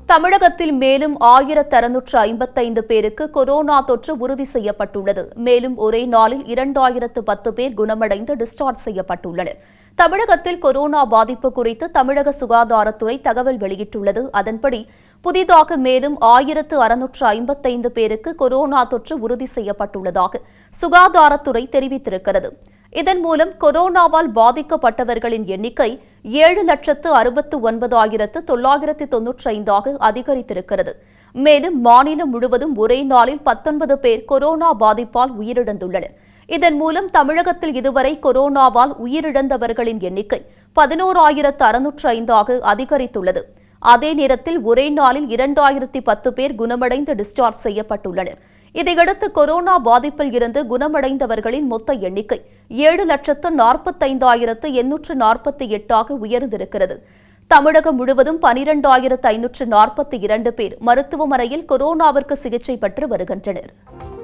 தமிழகத்தில் மேலும் 1655 பேருக்கு கொரோனா தொற்று உறுதி செய்யப்பட்டுள்ளது. மேலும் ஒரே நாளில் 2010 பேர் குணமடைந்து டிஸ்சார்ஜ் செய்யப்பட்டுள்ளனர். தமிழகத்தில் கொரோனா பாதிப்பு குறித்து தமிழக சுகாதாரத்துறை தகவல் வெளியிட்டுள்ளது. அதன்படி புதிதாக மேலும் 1655 பேருக்கு கொரோனா தொற்று உறுதி செய்யப்பட்டுள்ளதாக சுகாதாரத்துறை தெரிவித்திருக்கிறது. இதன் மூலம் கொரோனாவால் பாதிக்கப்பட்டவர்களின் எண்ணிக்கை 7,69,995 அதிகரித்திருக்கிறது. மேலும் மாநிலம் முழுவதும் ஒரே நாளில் 19 பேர் கொரோனா பாதிப்பால் உயிரிழந்துள்ளனர். இதன் மூலம் தமிழகத்தில் இதுவரை கொரோனாவால் உயிரிழந்தவர்களின் எண்ணிக்கை 11,605 அதிகரித்துள்ளது. அதே நேரத்தில் ஒரே நாளில் 2010 பேர் குணமடைந்து டிஸ்சார்ஜ் செய்யப்பட்டுள்ளனர். இதையடுத்து கொரோனா பாதிப்பில் இருந்து குணமடைந்தவர்களின் மொத்த எண்ணிக்கை 7,45,848 உயர்ந்திருக்கிறது. தமிழகம் முழுவதும் 12,542 பேர் மருத்துவமனையில் கொரோனாவிற்கு சிகிச்சை பெற்று வருகின்றனர்.